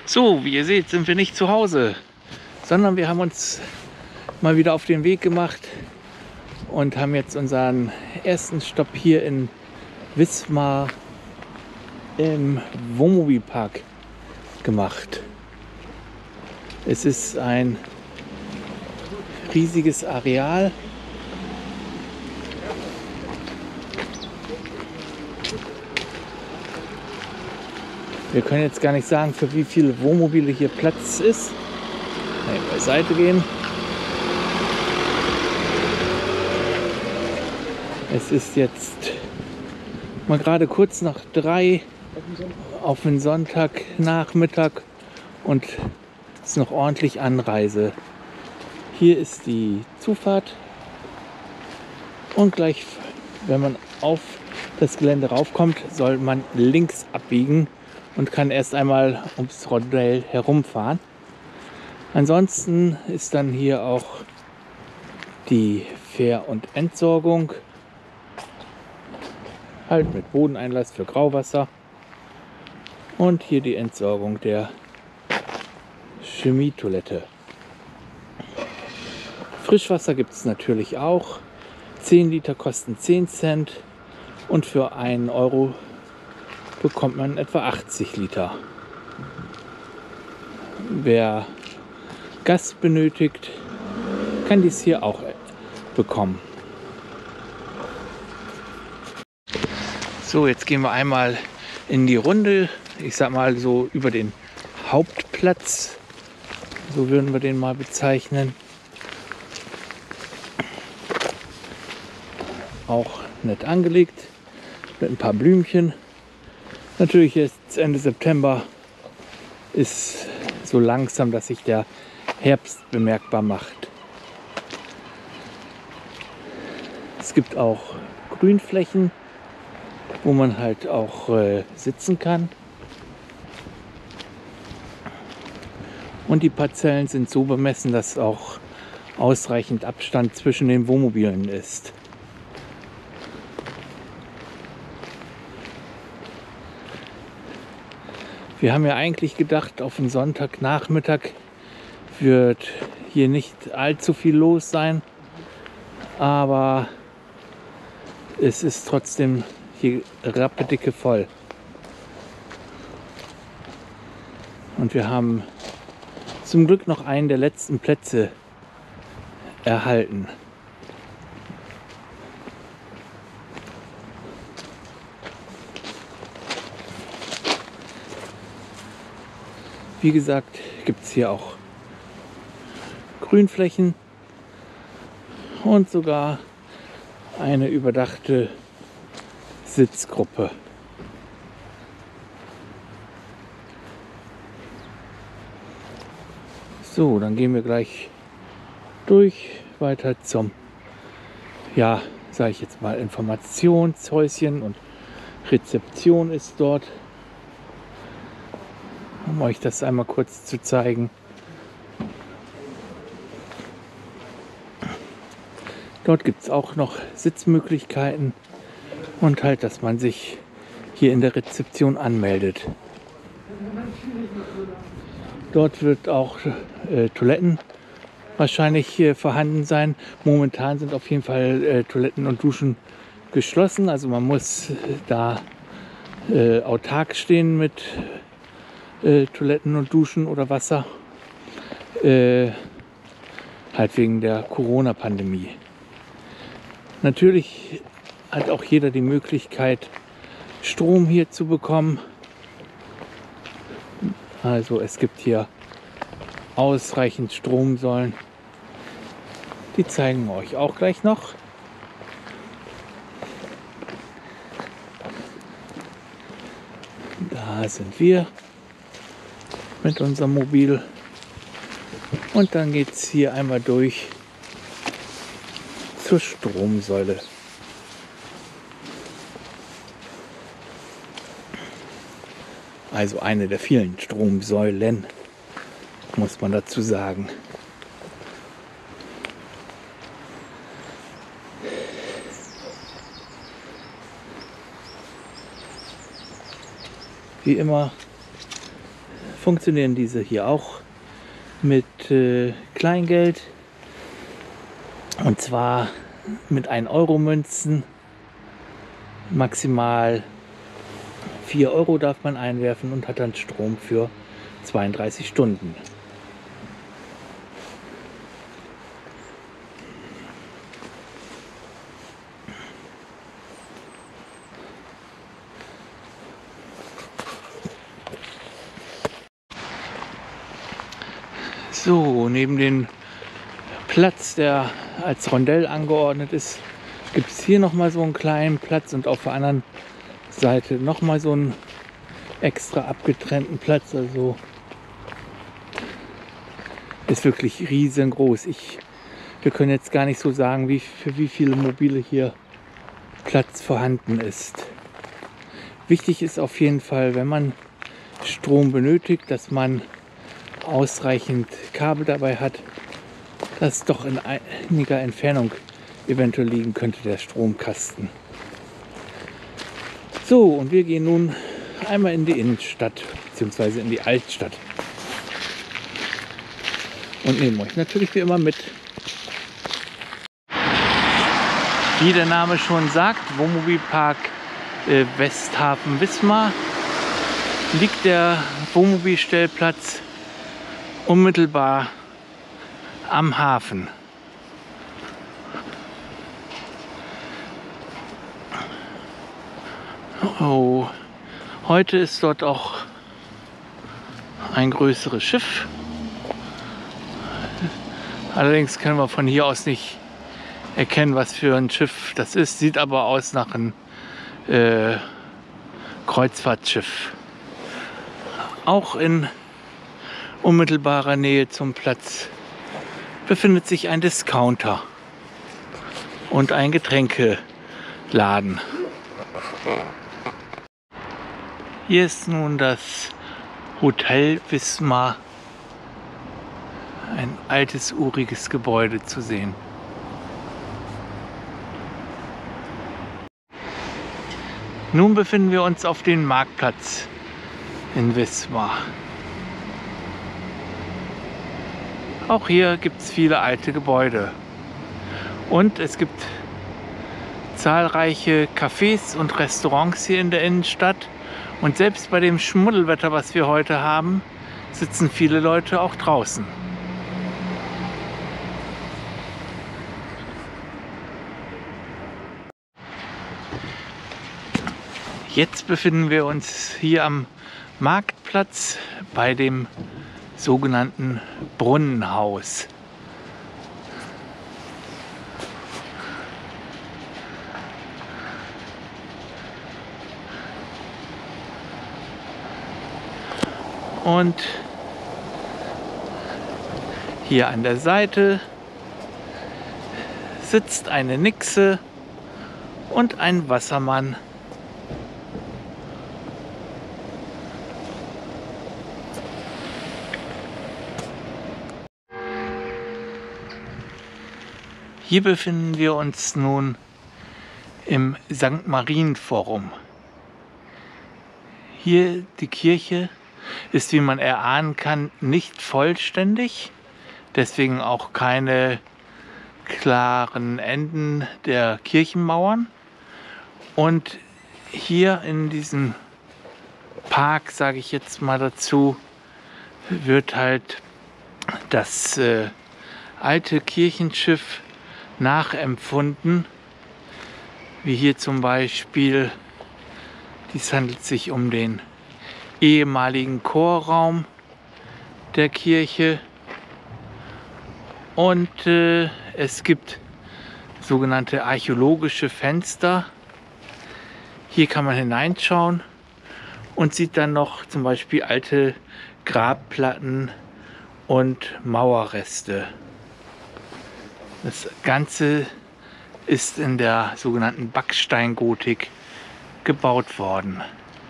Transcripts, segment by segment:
So, wie ihr seht, sind wir nicht zu Hause, sondern wir haben uns mal wieder auf den Weg gemacht und haben jetzt unseren ersten Stopp hier in Wismar im Wohnmobilpark gemacht. Es ist ein riesiges Areal. Wir können jetzt gar nicht sagen, für wie viele Wohnmobile hier Platz ist. Beiseite gehen. Es ist jetzt mal gerade kurz nach 3 auf den Sonntagnachmittag und es ist noch ordentlich Anreise. Hier ist die Zufahrt und gleich, wenn man auf das Gelände raufkommt, soll man links abbiegen und kann erst einmal ums Rondell herumfahren. Ansonsten ist dann hier auch die Fähr- und Entsorgung, halt mit Bodeneinlass für Grauwasser, und hier die Entsorgung der Chemietoilette. Frischwasser gibt es natürlich auch. 10 Liter kosten 10 Cent und für 1 Euro bekommt man etwa 80 Liter. Wer Gas benötigt, kann dies hier auch bekommen. So, jetzt gehen wir einmal in die Runde. Ich sag mal so über den Hauptplatz. So würden wir den mal bezeichnen. Auch nett angelegt mit ein paar Blümchen. Natürlich jetzt Ende September ist so langsam, dass sich der Herbst bemerkbar macht. Es gibt auch Grünflächen, wo man halt auch sitzen kann. Und die Parzellen sind so bemessen, dass auch ausreichend Abstand zwischen den Wohnmobilen ist. Wir haben ja eigentlich gedacht, auf den Sonntagnachmittag wird hier nicht allzu viel los sein, aber es ist trotzdem hier rappedicke voll. Und wir haben zum Glück noch einen der letzten Plätze erhalten. Wie gesagt, gibt es hier auch Grünflächen und sogar eine überdachte Sitzgruppe. So, dann gehen wir gleich durch weiter zum, ja, sage ich jetzt mal, Informationshäuschen, und Rezeption ist dort. Um euch das einmal kurz zu zeigen. Dort gibt es auch noch Sitzmöglichkeiten und halt, dass man sich hier in der Rezeption anmeldet. Dort wird auch Toiletten wahrscheinlich vorhanden sein. Momentan sind auf jeden Fall Toiletten und Duschen geschlossen. Also man muss da autark stehen mit Toiletten und Duschen oder Wasser, halt wegen der Corona-Pandemie. Natürlich hat auch jeder die Möglichkeit, Strom hier zu bekommen. Also es gibt hier ausreichend Stromsäulen. Die zeigen wir euch auch gleich noch. Da sind wir mit unserem Mobil, und dann geht es hier einmal durch zur Stromsäule. Also eine der vielen Stromsäulen, muss man dazu sagen. Wie immer funktionieren diese hier auch mit Kleingeld. Und zwar mit 1-Euro-Münzen. Maximal 4 Euro darf man einwerfen und hat dann Strom für 32 Stunden. So, neben dem Platz, der als Rondell angeordnet ist, gibt es hier noch mal so einen kleinen Platz und auf der anderen Seite noch mal so einen extra abgetrennten Platz. Also ist wirklich riesengroß. Wir können jetzt gar nicht so sagen, für wie viele Mobile hier Platz vorhanden ist. Wichtig ist auf jeden Fall, wenn man Strom benötigt, dass man ausreichend Kabel dabei hat, dass doch in einiger Entfernung eventuell liegen könnte, der Stromkasten. So, und wir gehen nun einmal in die Innenstadt, beziehungsweise in die Altstadt. Und nehmen euch natürlich wie immer mit. Wie der Name schon sagt, Wohnmobilpark Westhafen Wismar, liegt der Wohnmobilstellplatz unmittelbar am Hafen. Oh, heute ist dort auch ein größeres Schiff. Allerdings können wir von hier aus nicht erkennen, was für ein Schiff das ist. Sieht aber aus nach einem Kreuzfahrtschiff. Auch in unmittelbarer Nähe zum Platz befindet sich ein Discounter und ein Getränkeladen. Hier ist nun das Hotel Wismar, ein altes, uriges Gebäude zu sehen. Nun befinden wir uns auf dem Marktplatz in Wismar. Auch hier gibt es viele alte Gebäude. Und es gibt zahlreiche Cafés und Restaurants hier in der Innenstadt. Und selbst bei dem Schmuddelwetter, was wir heute haben, sitzen viele Leute auch draußen. Jetzt befinden wir uns hier am Marktplatz bei dem sogenannten Brunnenhaus. Und hier an der Seite sitzt eine Nixe und ein Wassermann. Hier befinden wir uns nun im St. Marienforum. Hier die Kirche ist, wie man erahnen kann, nicht vollständig. Deswegen auch keine klaren Enden der Kirchenmauern. Und hier in diesem Park, sage ich jetzt mal dazu, wird halt das alte Kirchenschiff nachempfunden, wie hier zum Beispiel, dies handelt sich um den ehemaligen Chorraum der Kirche und es gibt sogenannte archäologische Fenster. Hier kann man hineinschauen und sieht dann noch zum Beispiel alte Grabplatten und Mauerreste. Das Ganze ist in der sogenannten Backsteingotik gebaut worden.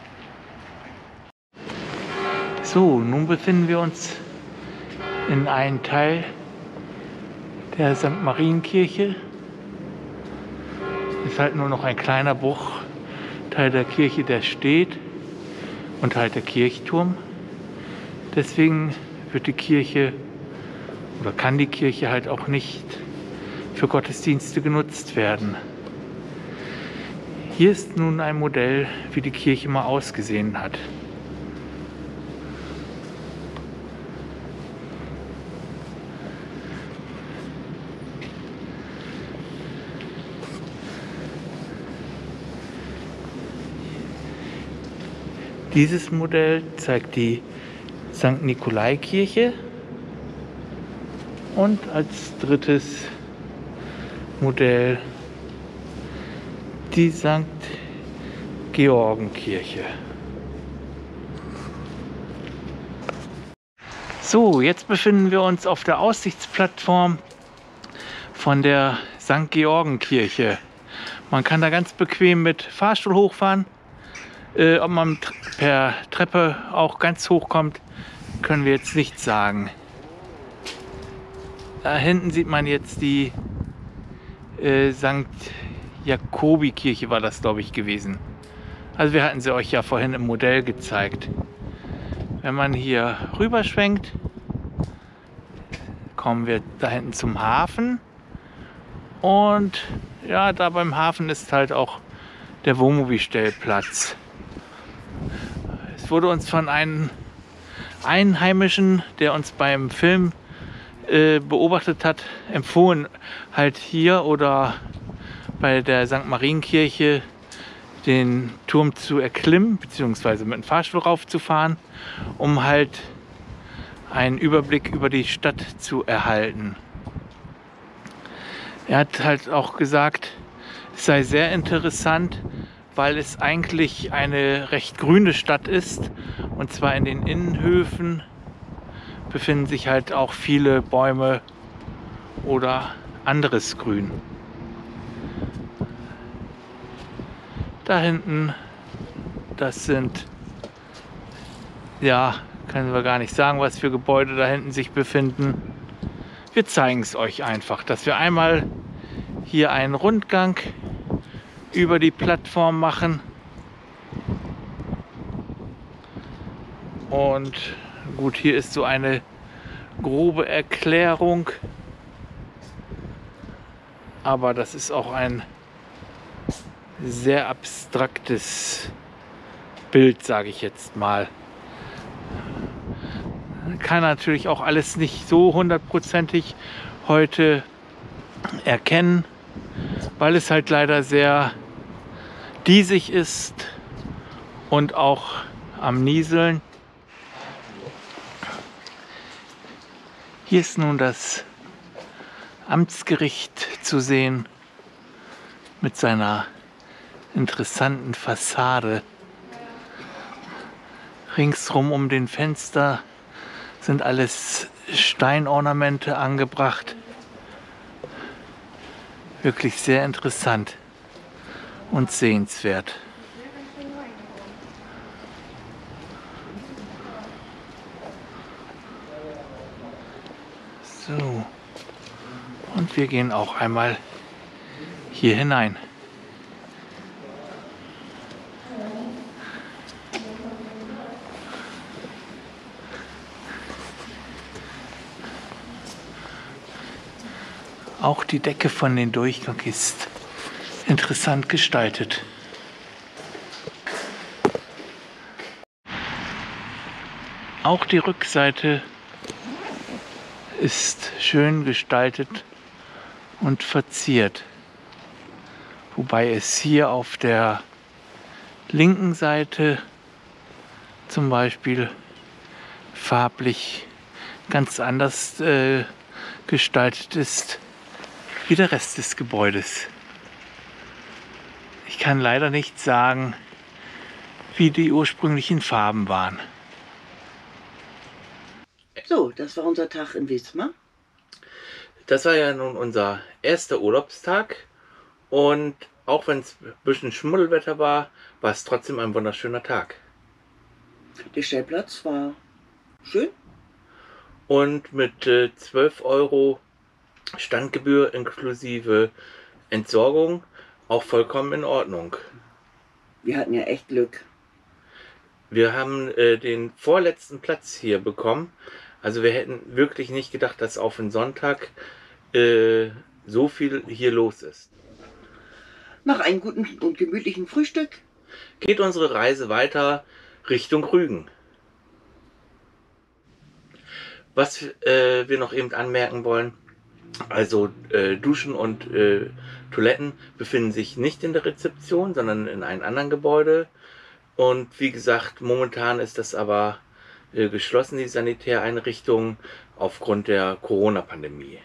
So, nun befinden wir uns in einem Teil der St. Marienkirche. Es ist halt nur noch ein kleiner Bruchteil der Kirche, der steht, und halt der Kirchturm. Deswegen wird die Kirche oder kann die Kirche halt auch nicht für Gottesdienste genutzt werden. Hier ist nun ein Modell, wie die Kirche mal ausgesehen hat. Dieses Modell zeigt die St. Nikolai-Kirche und als drittes Modell die St. Georgenkirche. So, jetzt befinden wir uns auf der Aussichtsplattform von der St. Georgenkirche. Man kann da ganz bequem mit Fahrstuhl hochfahren. Ob man per Treppe auch ganz hoch kommt, können wir jetzt nicht sagen. Da hinten sieht man jetzt die St. Jakobi-Kirche, war das, glaube ich, gewesen. Also wir hatten sie euch ja vorhin im Modell gezeigt. Wenn man hier rüberschwenkt, kommen wir da hinten zum Hafen. Und ja, da beim Hafen ist halt auch der Wohnmobilstellplatz. Es wurde uns von einem Einheimischen, der uns beim Film beobachtet hat, empfohlen, halt hier oder bei der St. Marienkirche den Turm zu erklimmen, beziehungsweise mit dem Fahrstuhl raufzufahren, um halt einen Überblick über die Stadt zu erhalten. Er hat halt auch gesagt, es sei sehr interessant, weil es eigentlich eine recht grüne Stadt ist. Und zwar in den Innenhöfen befinden sich halt auch viele Bäume oder anderes Grün. Da hinten, das sind, ja, können wir gar nicht sagen, was für Gebäude da hinten sich befinden. Wir zeigen es euch einfach, dass wir einmal hier einen Rundgang über die Plattform machen. Und gut, hier ist so eine grobe Erklärung. Aber das ist auch ein sehr abstraktes Bild, sage ich jetzt mal. Kann natürlich auch alles nicht so hundertprozentig heute erkennen, weil es halt leider sehr diesig ist und auch am Nieseln. Hier ist nun das Amtsgericht zu sehen mit seiner interessanten Fassade. Ringsrum um den Fenster sind alles Steinornamente angebracht. Wirklich sehr interessant und sehenswert. So, und wir gehen auch einmal hier hinein. Auch die Decke von den Durchgang ist interessant gestaltet. Auch die Rückseite ist schön gestaltet und verziert. Wobei es hier auf der linken Seite zum Beispiel farblich ganz anders gestaltet ist wie der Rest des Gebäudes. Ich kann leider nicht sagen, wie die ursprünglichen Farben waren. So, das war unser Tag in Wismar. Das war ja nun unser erster Urlaubstag und auch wenn es ein bisschen Schmuddelwetter war, war es trotzdem ein wunderschöner Tag. Der Stellplatz war schön. Und mit 12 Euro Standgebühr inklusive Entsorgung auch vollkommen in Ordnung. Wir hatten ja echt Glück. Wir haben den vorletzten Platz hier bekommen. Also wir hätten wirklich nicht gedacht, dass auf den Sonntag so viel hier los ist. Nach einem guten und gemütlichen Frühstück Geht unsere Reise weiter Richtung Rügen. Was wir noch eben anmerken wollen, also Duschen und Toiletten befinden sich nicht in der Rezeption, sondern in einem anderen Gebäude. Und wie gesagt, momentan ist das aber geschlossen, die Sanitäreinrichtung, aufgrund der Corona-Pandemie.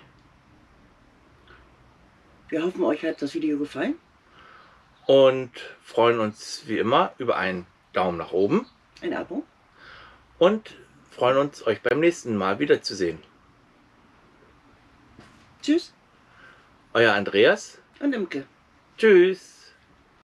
Wir hoffen, euch hat das Video gefallen. Und freuen uns wie immer über einen Daumen nach oben. Ein Abo. Und freuen uns, euch beim nächsten Mal wiederzusehen. Tschüss Euer Andreas und Imke. Tschüss.